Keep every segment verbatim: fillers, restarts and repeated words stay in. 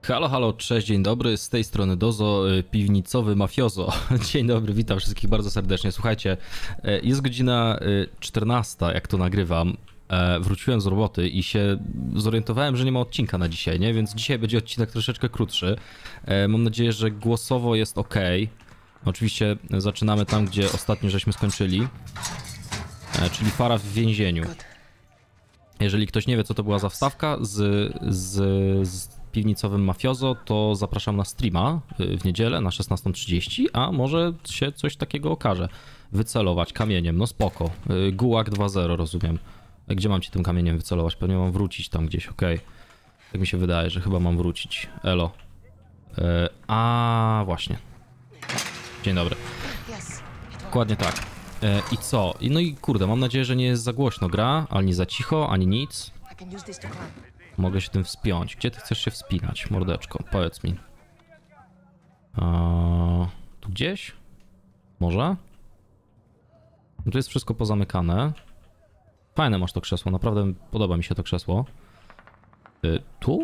Halo, halo, cześć, dzień dobry, z tej strony Dozo, piwnicowy mafiozo. Dzień dobry, witam wszystkich bardzo serdecznie. Słuchajcie, jest godzina czternasta, jak to nagrywam. Wróciłem z roboty i się zorientowałem, że nie ma odcinka na dzisiaj, nie? Więc dzisiaj będzie odcinek troszeczkę krótszy. Mam nadzieję, że głosowo jest ok. Oczywiście zaczynamy tam, gdzie ostatnio żeśmy skończyli, czyli Farah w więzieniu. Jeżeli ktoś nie wie, co to była za wstawka z, z, z piwnicowym mafiozo, to zapraszam na streama w niedzielę na szesnastą trzydzieści, a może się coś takiego okaże. Wycelować kamieniem, no spoko. Gulag dwa zero, rozumiem. Gdzie mam ci tym kamieniem wycelować? Pewnie mam wrócić tam gdzieś, okej. Okay. Tak mi się wydaje, że chyba mam wrócić. Elo. E, a właśnie. Dzień dobry. Dokładnie tak. E, I co? No i kurde, mam nadzieję, że nie jest za głośno gra, ani za cicho, ani nic. Mogę się tym wspiąć. Gdzie ty chcesz się wspinać, mordeczko? Powiedz mi. A, tu gdzieś? Może? Tu jest wszystko pozamykane. Fajne masz to krzesło, naprawdę podoba mi się to krzesło. Y, tu?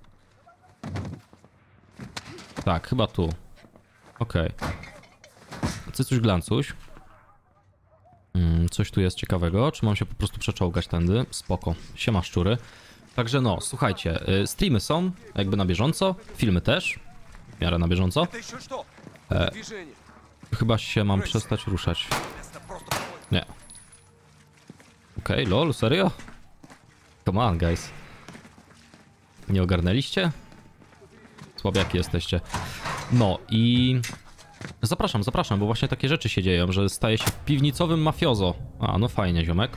Tak, chyba tu. Okej. Okay. Cycuś glancuś. Mm, coś tu jest ciekawego. Czy mam się po prostu przeczołgać tędy? Spoko. Siema szczury. Także no, słuchajcie, y, streamy są jakby na bieżąco, filmy też, w miarę na bieżąco. E, chyba się mam przestać ruszać. Nie. Okej, okay, lol, serio? Come on, guys. Nie ogarnęliście? Słabiaki jesteście. No i... Zapraszam, zapraszam, bo właśnie takie rzeczy się dzieją, że staje się piwnicowym mafiozo. A, no fajnie, ziomek.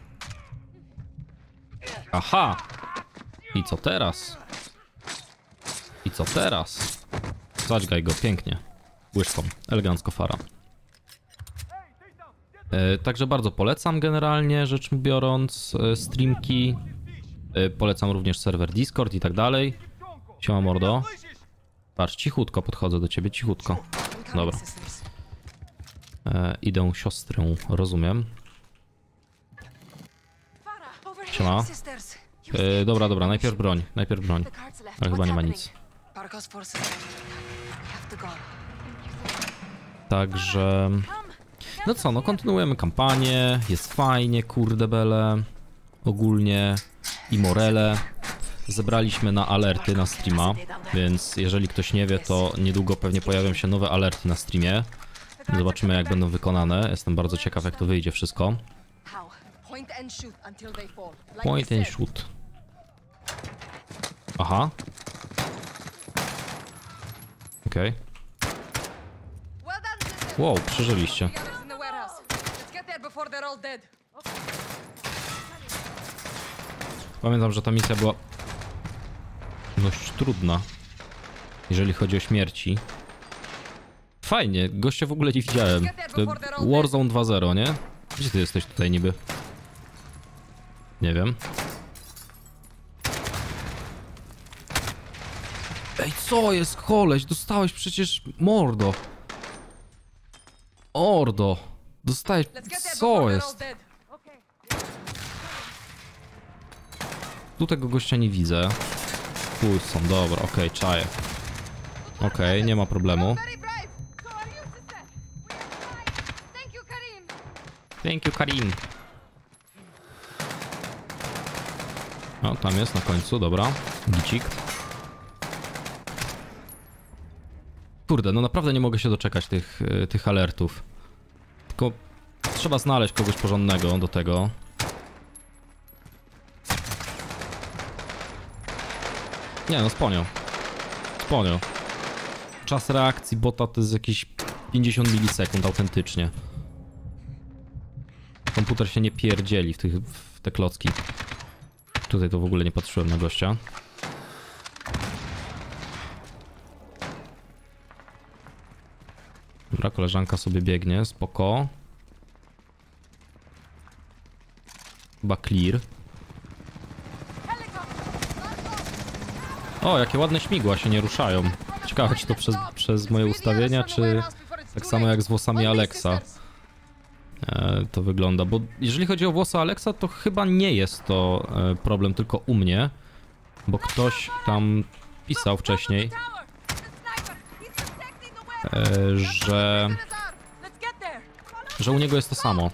Aha! I co teraz? I co teraz? Zadźgaj go, pięknie. Łyżką, elegancko Farah. E, także bardzo polecam generalnie, rzecz biorąc, e, streamki. E, polecam również serwer Discord i tak dalej. Siema mordo. Patrz, cichutko podchodzę do ciebie, cichutko. Dobra. E, idę siostrę, rozumiem. Siema. E, dobra, dobra, najpierw broń, najpierw broń. Ale chyba nie ma nic. Także... No co, no kontynuujemy kampanię, jest fajnie, kurde bele. Ogólnie i morele. Zebraliśmy na alerty na streama, więc jeżeli ktoś nie wie, to niedługo pewnie pojawią się nowe alerty na streamie. Zobaczymy, jak będą wykonane. Jestem bardzo ciekaw, jak to wyjdzie wszystko. Point and shoot. Aha. Okej. Okay. Wow, przeżyliście. Pamiętam, że ta misja była dość trudna, jeżeli chodzi o śmierci. Fajnie, gościa w ogóle nie widziałem. To Warzone dwa zero, nie? Gdzie ty jesteś tutaj niby? Nie wiem. Ej, co jest, koleś? Dostałeś przecież mordo. Ordo. Dostałeś... Co jest? Tu tego gościa nie widzę. Tu są, dobra, okej, okay, czaję. Okej, okay, nie ma problemu. Thank you, Karim. O, tam jest na końcu, dobra. Gicik. Kurde, no naprawdę nie mogę się doczekać tych, tych alertów. Tylko trzeba znaleźć kogoś porządnego do tego. Nie no, sponią. Sponią. Czas reakcji bota to jest jakieś pięćdziesiąt milisekund autentycznie. Komputer się nie pierdzieli w, tych, w te klocki. Tutaj to w ogóle nie patrzyłem na gościa. Dobra, koleżanka sobie biegnie, spoko. Chyba clear. O, jakie ładne śmigła się nie ruszają. Ciekawe, czy to przez, przez moje ustawienia, czy tak samo jak z włosami Alexa e, to wygląda. Bo jeżeli chodzi o włosy Alexa, to chyba nie jest to e, problem tylko u mnie, bo ktoś tam pisał wcześniej, e, że, że u niego jest to samo.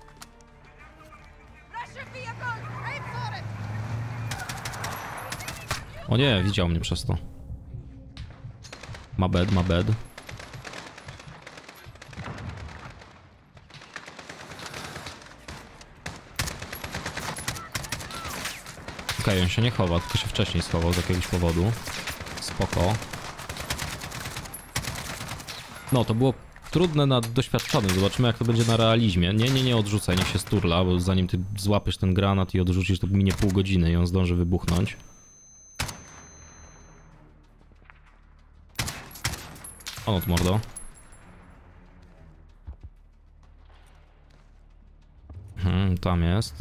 O nie, widział mnie przez to. Ma bad, ma bad. Okej, okay, on się nie chowa, tylko się wcześniej schował z jakiegoś powodu. Spoko. No, to było trudne na doświadczonym. Zobaczymy, jak to będzie na realizmie. Nie, nie, nie odrzucaj, niech się sturla, bo zanim ty złapiesz ten granat i odrzucisz, to minie pół godziny i on zdąży wybuchnąć. O, to mordo. Hmm, tam jest.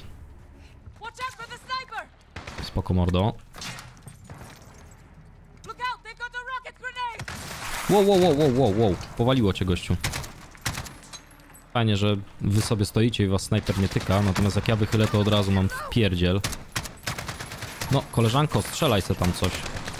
Spoko, mordo. Wow, wow, wow, wow, wow, wow. Powaliło cię, gościu. Fajnie, że wy sobie stoicie i was snajper nie tyka, natomiast jak ja wychylę, to od razu mam wpierdziel. No, koleżanko, strzelaj se tam coś.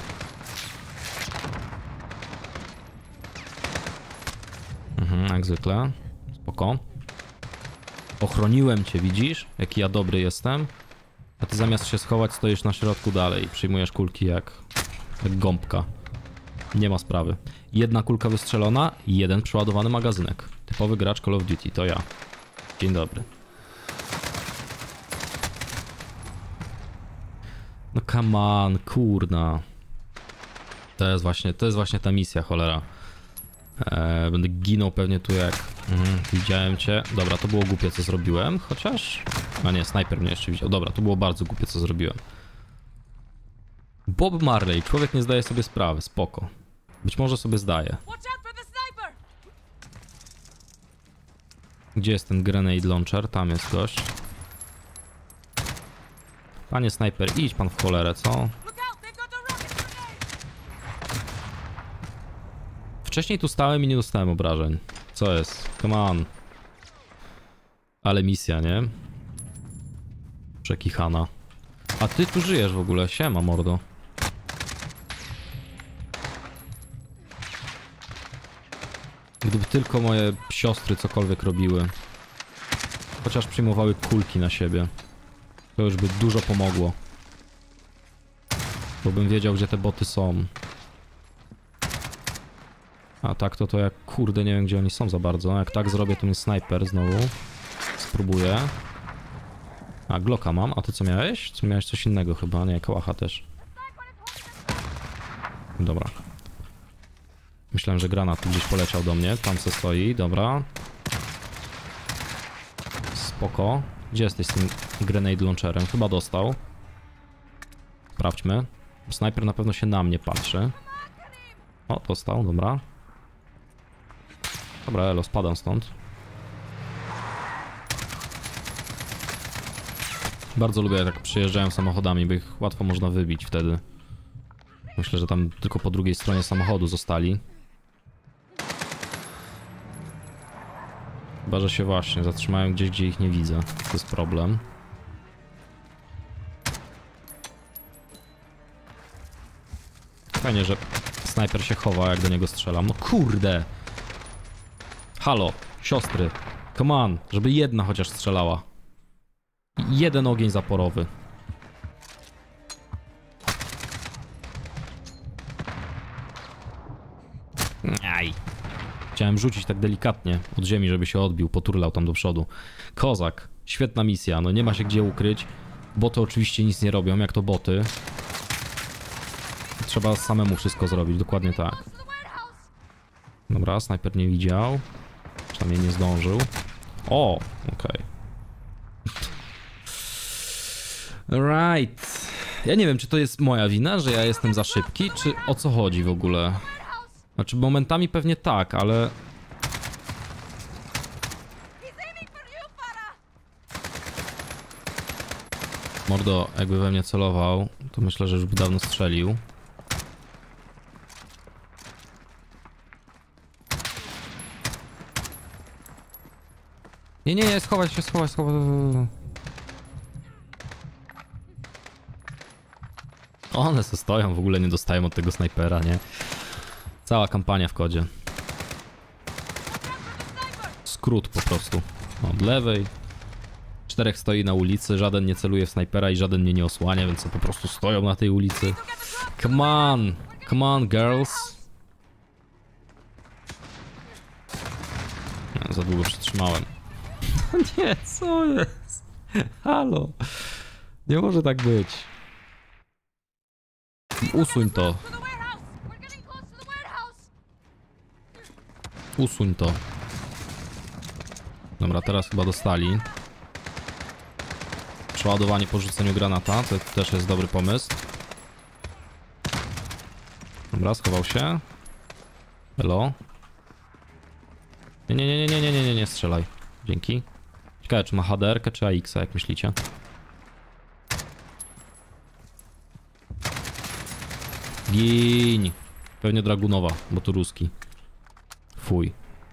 Mhm, jak zwykle. Spoko. Ochroniłem cię, widzisz? Jaki ja dobry jestem. A ty zamiast się schować, stoisz na środku dalej i przyjmujesz kulki jak, jak gąbka. Nie ma sprawy. Jedna kulka wystrzelona, jeden przeładowany magazynek. Typowy gracz Call of Duty, to ja. Dzień dobry. No come on, kurna. To jest właśnie, to jest właśnie ta misja, cholera. Eee, będę ginął pewnie tu jak... Mhm, widziałem cię. Dobra, to było głupie, co zrobiłem, chociaż... A nie, snajper mnie jeszcze widział. Dobra, to było bardzo głupie, co zrobiłem. Bob Marley. Człowiek nie zdaje sobie sprawy. Spoko. Być może sobie zdaje. Gdzie jest ten grenade launcher? Tam jest gość. Panie snajper, idź pan w cholerę, co? Wcześniej tu stałem i nie dostałem obrażeń. Co jest? Come on. Ale misja, nie? Przekichana. A ty tu żyjesz w ogóle. Siema, mordo. Gdyby tylko moje siostry cokolwiek robiły. Chociaż przyjmowały kulki na siebie. To już by dużo pomogło. Bo bym wiedział, gdzie te boty są. A tak to to jak... Kurde, nie wiem, gdzie oni są za bardzo. Jak tak zrobię, to mnie snajper znowu. Spróbuję. A, Glocka mam. A ty co miałeś? Co miałeś coś innego chyba? Nie, kałacha też. Dobra. Myślałem, że granat tu gdzieś poleciał do mnie. Tam se stoi, dobra. Spoko. Gdzie jesteś z tym grenade launcherem? Chyba dostał. Sprawdźmy. Snajper na pewno się na mnie patrzy. O, dostał, dobra. Dobra, elo, spadam stąd. Bardzo lubię, jak przyjeżdżają samochodami, bo ich łatwo można wybić wtedy. Myślę, że tam tylko po drugiej stronie samochodu zostali. Chyba, że się właśnie zatrzymają gdzieś, gdzie ich nie widzę. To jest problem. Fajnie, że snajper się chowa, jak do niego strzelam. No kurde! Halo, siostry. Come on, żeby jedna chociaż strzelała. Jeden ogień zaporowy. Aj. Chciałem rzucić tak delikatnie od ziemi, żeby się odbił, poturlał tam do przodu. Kozak. Świetna misja, no nie ma się gdzie ukryć. Boty oczywiście nic nie robią, jak to boty. Trzeba samemu wszystko zrobić, dokładnie tak. Dobra, snajper nie widział. Przynajmniej nie zdążył. O, okej. Okay. Right. Ja nie wiem, czy to jest moja wina, że ja jestem za szybki, czy o co chodzi w ogóle. Znaczy momentami pewnie tak, ale... Mordo, jakby we mnie celował, to myślę, że już by dawno strzelił. Nie, nie, nie, schować się, schować, schować. One se stoją, w ogóle nie dostają od tego snajpera, nie? Cała kampania w kodzie. Skrót po prostu. Od lewej. Czterech stoi na ulicy, żaden nie celuje w snajpera i żaden mnie nie osłania, więc po prostu stoją na tej ulicy. Come on! Come on, girls! Ja za długo przytrzymałem. Nie, co jest? Halo! Nie może tak być. Usuń to. Usuń to. Dobra, teraz chyba dostali. Przeładowanie po rzuceniu granata, to też jest dobry pomysł. Dobra, schował się. Hello. Nie, nie, nie, nie, nie, nie, nie, nie strzelaj. Dzięki. Ciekawe, czy ma H D R-kę, czy A X-a, jak myślicie? Giń! Pewnie Dragunowa, bo to ruski. Fuj.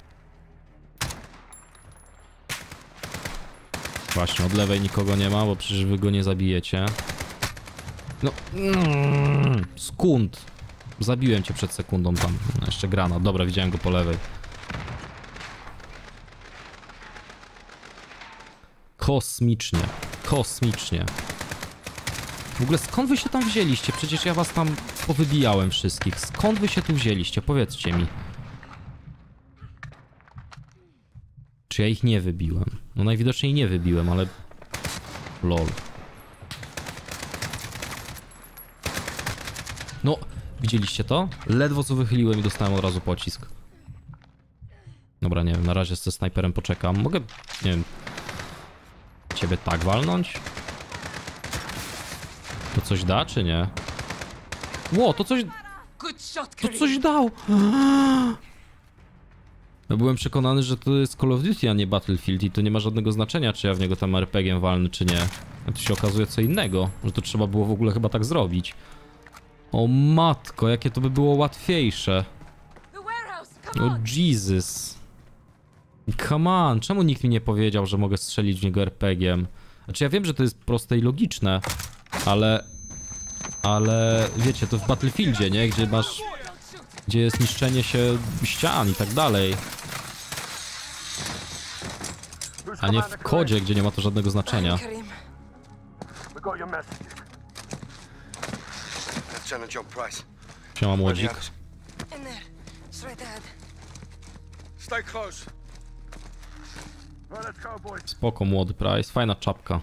Właśnie, od lewej nikogo nie ma, bo przecież wy go nie zabijecie. No, mm, skąd? Zabiłem cię przed sekundą tam. No, jeszcze granat. Dobra, widziałem go po lewej. Kosmicznie. Kosmicznie. W ogóle skąd wy się tam wzięliście? Przecież ja was tam powybijałem wszystkich. Skąd wy się tu wzięliście? Powiedzcie mi. Czy ja ich nie wybiłem? No najwidoczniej nie wybiłem, ale... Lol. No, widzieliście to? Ledwo co wychyliłem i dostałem od razu pocisk. Dobra, nie wiem, na razie z tym snajperem poczekam. Mogę, nie wiem... Ciebie tak walnąć? To coś da, czy nie? Ło, to coś... To coś dał! Ja byłem przekonany, że to jest Call of Duty, a nie Battlefield i to nie ma żadnego znaczenia, czy ja w niego tam er pe giem walnę, czy nie. A tu się okazuje co innego, że to trzeba było w ogóle chyba tak zrobić. O matko, jakie to by było łatwiejsze. O Jesus. Come on, czemu nikt mi nie powiedział, że mogę strzelić w niego er pe giem? Znaczy ja wiem, że to jest proste i logiczne, ale... Ale wiecie, to w Battlefieldzie, nie? Gdzie masz... Gdzie jest niszczenie się ścian i tak dalej. A nie w kodzie, gdzie nie ma to żadnego znaczenia. Siema młodzik. Spoko młody Price, fajna czapka.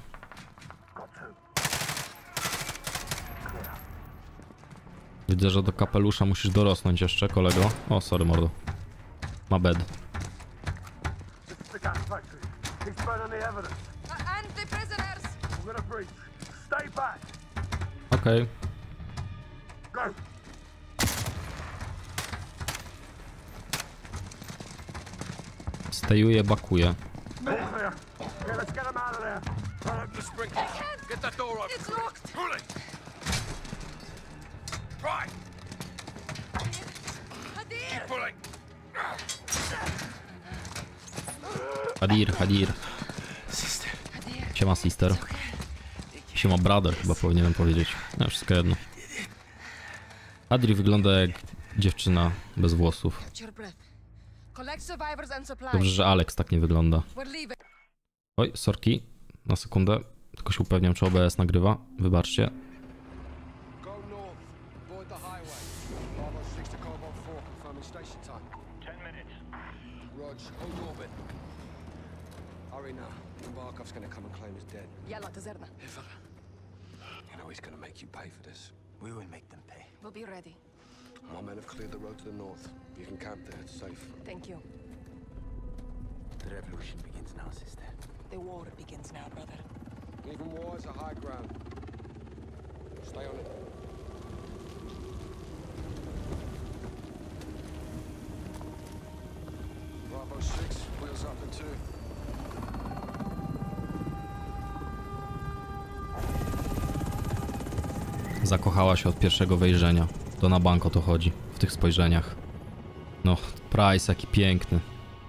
Widzę, że do kapelusza musisz dorosnąć jeszcze, kolego. O, sorry mordo. Ma bed. Okej. Okay. Stejuje, bakuje. Hadir, Hadir. Siema sister. Siema brother, chyba powinienem powiedzieć. No, wszystko jedno. Hadir wygląda jak dziewczyna bez włosów. Dobrze, że Alex tak nie wygląda. Oj, sorki. Na sekundę. Tylko się upewniam, czy O B S nagrywa. Wybaczcie. He's gonna make you pay for this. We will make them pay. We'll be ready. My men have cleared the road to the north. You can camp there, it's safe. Thank you. The revolution begins now, sister. The war begins now, brother. Even war is a high ground. Stay on it. Bravo six, wheels up in two. Zakochała się od pierwszego wejrzenia. To na bank o to chodzi, w tych spojrzeniach. No, Price jaki piękny.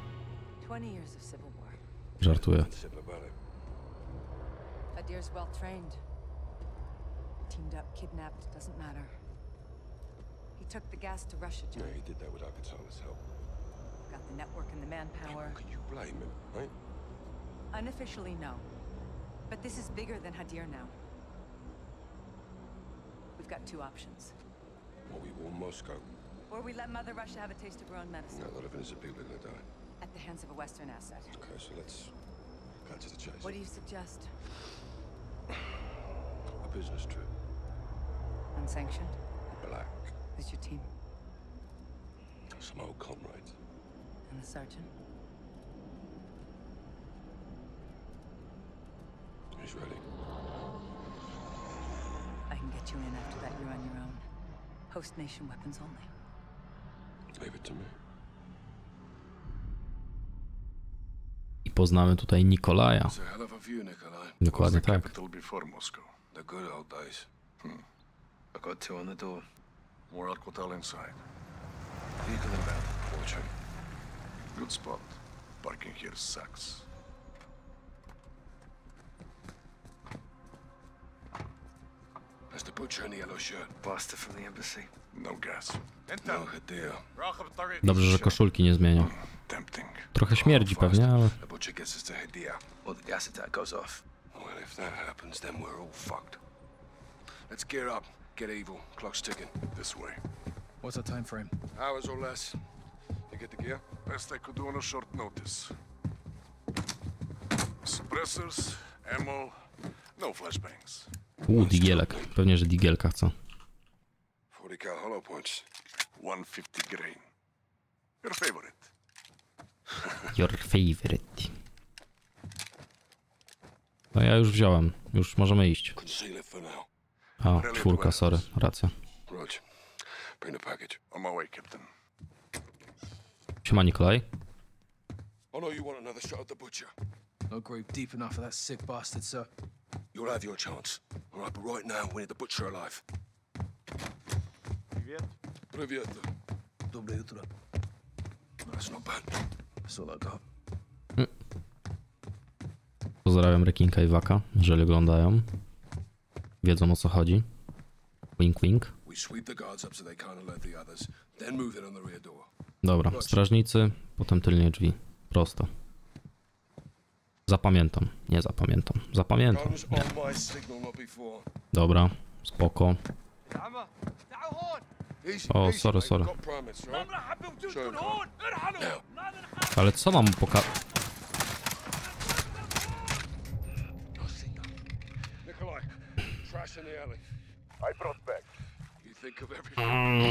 Żartuję. Hadir's well trained. Teamed up kidnapped, doesn't matter. He took the gas to Russia, John. Yeah, he did that without Katana's help. Got the network and the manpower. Can you blame him, right? Unofficially, no. But this is bigger than Hadir now. We've got two options. Or we warn Moscow. Or we let Mother Russia have a taste of her own medicine. No, a lot of innocent people are gonna die. At the hands of a Western asset. Okay, so let's cut to the chase. What do you suggest? A business trip. Unsanctioned? Black. Who's your team? Some old comrades. And the sergeant? He's ready. I can get you in after that. You're on your own. Host nation weapons only. Leave it to me. I poznamy tutaj Nikolaja. It's a hell of a view, Nikolai. Dokładnie tak. Capital before Moscow. The good old days. Hmm. I got two on the door. More Alcotel inside. Vehicle inbound. Watching. Good spot. Parking here sucks. That's the butcher in the yellow shirt. Bastard from the embassy. No gas. No Hadir. Dobrze, że koszulki nie zmienia. Tempting. Trochę śmierdzi pewnie, ale... The butcher gets us to Hadir. Or the gas attack goes off. Well, if that happens, then we're all fucked. Let's gear up. Get evil. Clock's ticking. This way. What's our time frame? Hours or less. You get the gear? Best I could do on a short notice. Suppressors, ammo, no flashbangs. Uuu, digielek. Pewnie, że digielka chce. forty cal hollow points. one fifty grain. Your favorite. Your favorite. No ja już wziąłem. Już możemy iść. Conceal it for now. A, czwórka, sorry. Racja. Roger. Bring the package. On my way, Captain. Siema, Nikolaj. Oh no, you want another shot at the butcher? No group deep enough for that sick bastard, sir. You'll have your chance. All right, but right now we need the butcher alive. Привет. Привет. Dobre jutro. That's not bad. That's all I got. Pozdrawiam Rekinka i Waka, jeżeli oglądają. Wiedzą o co chodzi. Wink, wink. We sweep the guards up so they can't alert the others, then move in on the rear door. Dobra, strażnicy, potem tylnie drzwi. Prosto. Zapamiętam. Nie zapamiętam. Zapamiętam. Guns on my signal, not before. Dobra, spoko. Easy, O, easy, sorry, mate. sorry. Got permits, right? Show 'em how. Now. Ale co mam poka... Nikolai, trash in the alley. I brought back. You think of everything.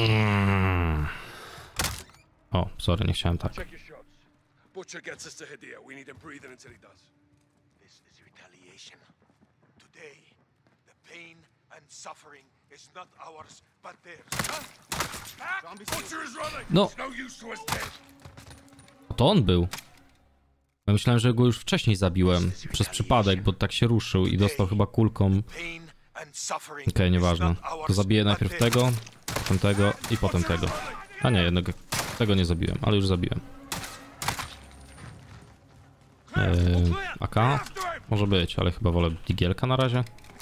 O, sorry, nie chciałem tak. Check your shots. Butcher gets us to Hadir. We need him breathing until he does. This is retaliation. Today, the pain and suffering is not ours, but theirs. Huh? Butcher is running. No. It's no use to us dead. To on był. Ja myślałem, że go już wcześniej zabiłem. Przez przypadek, bo tak się ruszył i dostał chyba kulką. Pain and suffering Okej, okay, nieważne. is not ours, To zabiję but najpierw theirs. tego, potem tego i potem tego. A nie, jednego. Tego nie zabiłem, ale już zabiłem. Yy, A K? Może być, ale chyba wolę digielka na razie.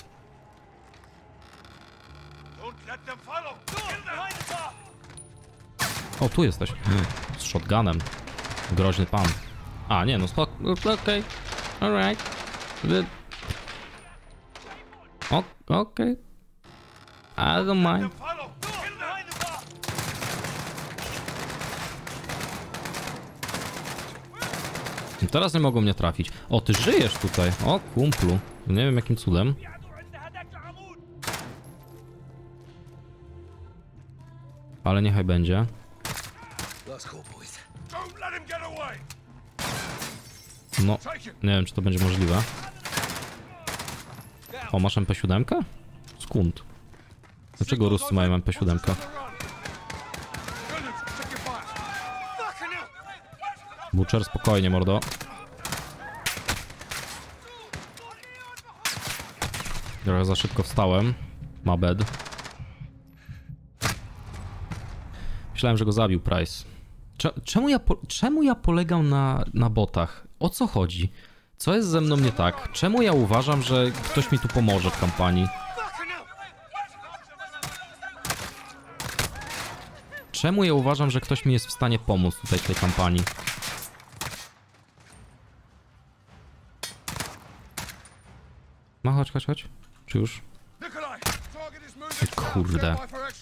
Don't let them follow. Get behind the car. O, tu jesteś. Z shotgunem. Groźny pan. A, nie, no spoko. Okej. Alright. Okej. I don't mind. Follow. Get behind the car. Teraz nie mogą mnie trafić. O, ty żyjesz tutaj. O, kumplu. Nie wiem jakim cudem. Ale niechaj będzie. Last call, boys. Don't let him get away. No, nie wiem czy to będzie możliwe. O, masz M P siedem? Skąd? Dlaczego Ruscy mają M P siedem? Butcher, spokojnie, mordo. Trochę za szybko wstałem. My bad. Myślałem, że go zabił Price. Czemu ja, po, czemu ja polegam na, na botach? O co chodzi? Co jest ze mną nie tak? Czemu ja uważam, że ktoś mi tu pomoże w kampanii? Czemu ja uważam, że ktoś mi jest w stanie pomóc tutaj w tej kampanii? No chodź, chodź, chodź. Czy już? Kurde.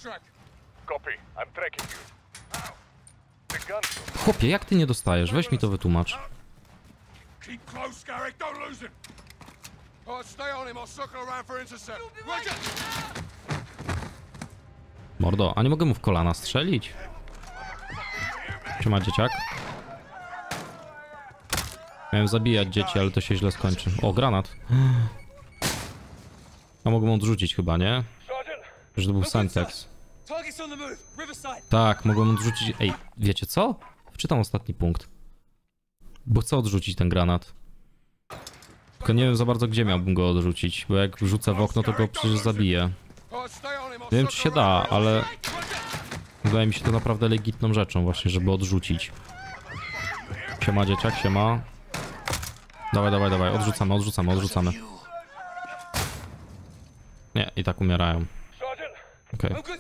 Chłopie, jak ty nie dostajesz? Weź mi to wytłumacz. Mordo, a nie mogę mu w kolana strzelić? Trzyma dzieciak. Miałem zabijać dzieci, ale to się źle skończy. O, granat. A mogę mu odrzucić chyba, nie? Że to był Semtex. Tak, mogłem odrzucić... Ej, wiecie co? Wczytam ostatni punkt. Bo chcę odrzucić ten granat. Tylko nie wiem za bardzo, gdzie miałbym go odrzucić. Bo jak rzucę w okno, to go przecież zabiję. Nie wiem, czy się da, ale... Wydaje mi się to naprawdę legitną rzeczą właśnie, żeby odrzucić. Siema, dzieciak, siema. Dawaj, dawaj, dawaj, odrzucamy, odrzucamy, odrzucamy. Nie, i tak umierają. Okej. Okay.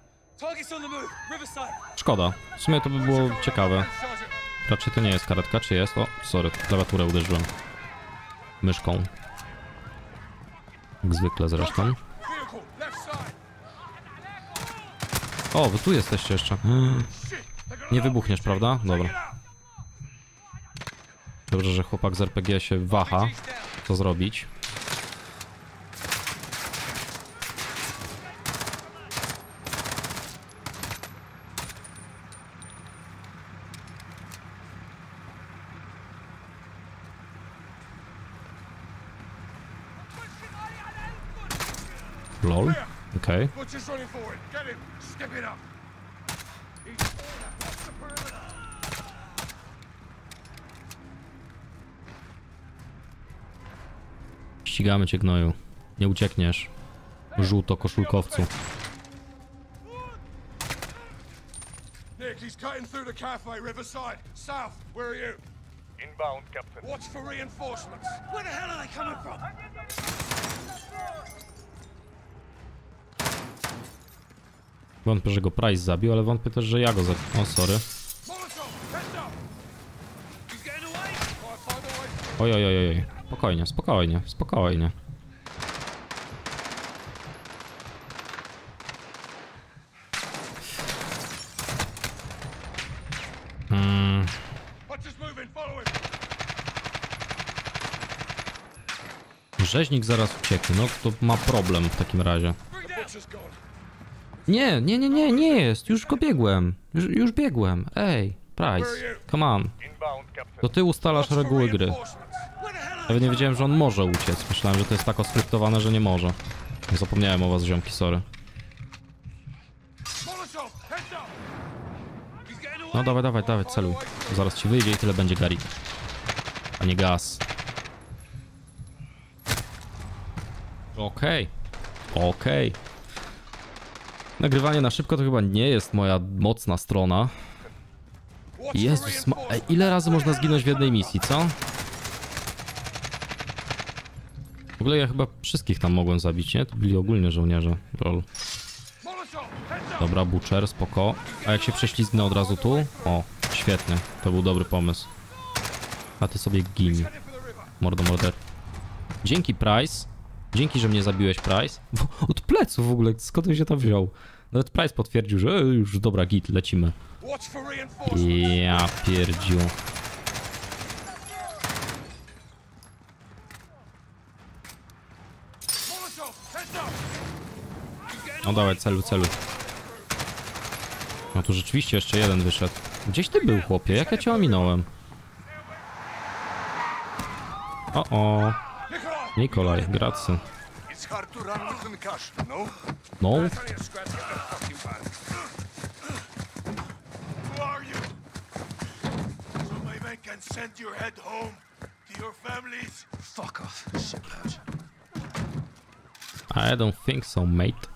Szkoda. W sumie to by było ciekawe. Raczej to nie jest karetka, czy jest? O, sorry, klawiaturę uderzyłem. Myszką. Jak zwykle zresztą. O, wy tu jesteście jeszcze. Nie wybuchniesz, prawda? Dobra. Dobrze, że chłopak z er pe gie się waha, co zrobić. Lol, okej. Okay. Ścigamy cię, gnoju. Nie uciekniesz. Żółto koszulkowcu. Nick, he's cutting through the cafe, Riverside. South, where are you? Inbound, Captain. Watch for reinforcements. Where the hell are they coming from? Wątpię, że go Price zabił, ale wątpię też, że ja go zabił. O, sorry. Oj, oj, oj, oj. Spokojnie, spokojnie, spokojnie. Hmm. Rzeźnik zaraz ucieknie, no to ma problem w takim razie. Nie, nie, nie, nie, nie jest. Już go biegłem. Już, już biegłem. Ej, Price, come on. To ty ustalasz reguły gry. Ja nie wiedziałem, że on może uciec. Myślałem, że to jest tak oskryptowane, że nie może. Zapomniałem o was, ziomki, sorry. No dawaj, dawaj, dawaj, celuj. Zaraz ci wyjdzie i tyle będzie Gary. A nie gaz. Okej. Okay. Okej. Okay. Nagrywanie na szybko to chyba nie jest moja mocna strona. Jezus, ma... Ej, ile razy można zginąć w jednej misji, co? W ogóle ja chyba wszystkich tam mogłem zabić, nie? To byli ogólnie żołnierze. Lol. Dobra, Butcher, spoko. A jak się prześlizgnę od razu tu? O, świetnie. To był dobry pomysł. A ty sobie gin. Mordo, morder. Dzięki, Price. Dzięki, że mnie zabiłeś, Price. Od pleców w ogóle, skąd on się tam wziął? Nawet Price potwierdził, że już dobra, git, lecimy. Ja pierdziu. No dawaj, celu, celu. No tu rzeczywiście jeszcze jeden wyszedł. Gdzieś ty był, chłopie? Jak ja cię ominąłem? O, o. Nikolaj, gracy. No. I don't think so, mate.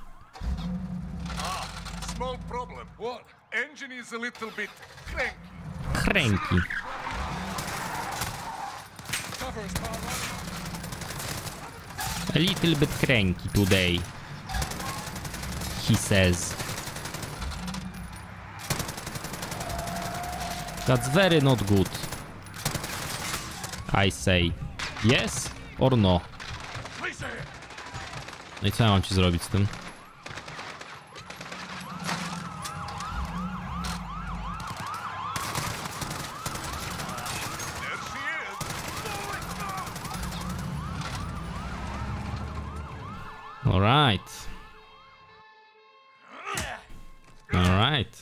Small problem. What? Engine is a little bit cranky. Cranky. A little bit cranky today, he says. That's very not good. I say yes or no. No i co ja mam ci zrobić z tym? All right. All right.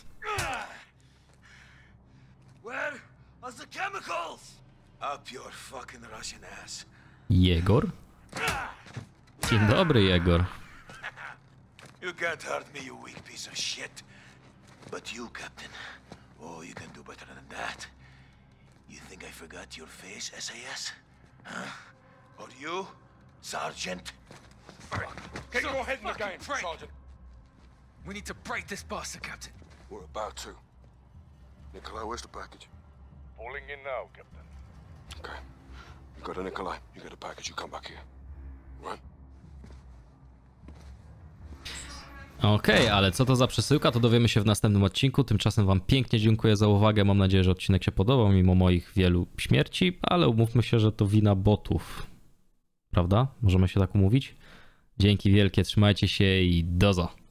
Where are the chemicals? Up your fucking Russian ass. Jegor? Dzień dobry, Jegor. You can't hurt me, you weak piece of shit. But you, Captain, oh, you can do better than that. You think I forgot your face, S A S? Huh? Or you, Sergeant? Get your head in the game, Sergeant. We need to break this bastard, Captain. We're about to. Nikolai, where's the package? Pulling in now, Captain. Okay. You go to Nikolai, you get the package, you come back here. Right? Okej, okay, ale co to za przesyłka, to dowiemy się w następnym odcinku. Tymczasem wam pięknie dziękuję za uwagę. Mam nadzieję, że odcinek się podobał, mimo moich wielu śmierci, ale umówmy się, że to wina botów. Prawda? Możemy się tak umówić? Dzięki wielkie, trzymajcie się i dozo.